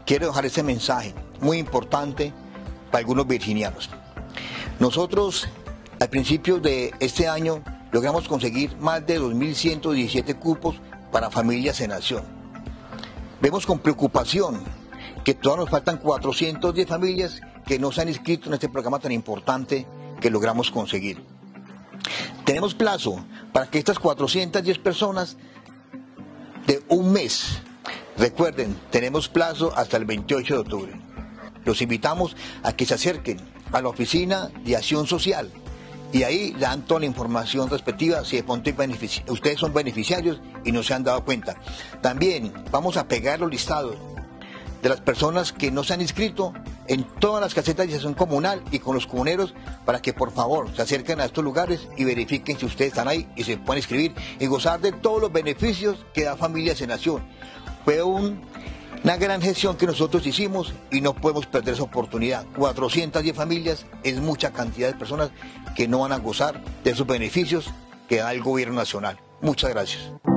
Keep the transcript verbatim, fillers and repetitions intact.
quiero dejar este mensaje muy importante para algunos virginianos. Nosotros, al principio de este año, logramos conseguir más de dos mil ciento diecisiete cupos para familias en acción. Vemos con preocupación que todavía nos faltan cuatrocientas diez familias que no se han inscrito en este programa tan importante que logramos conseguir. Tenemos plazo para que estas cuatrocientas diez personas de un mes, recuerden, tenemos plazo hasta el veintiocho de octubre. Los invitamos a que se acerquen a la oficina de acción social y ahí le dan toda la información respectiva si de pronto ustedes son beneficiarios y no se han dado cuenta. También vamos a pegar los listados de las personas que no se han inscrito en todas las casetas de acción comunal y con los comuneros para que por favor se acerquen a estos lugares y verifiquen si ustedes están ahí y se pueden inscribir y gozar de todos los beneficios que da Familias en Acción. Fue un, una gran gestión que nosotros hicimos y no podemos perder esa oportunidad. cuatrocientas diez familias es mucha cantidad de personas que no van a gozar de esos beneficios que da el gobierno nacional. Muchas gracias.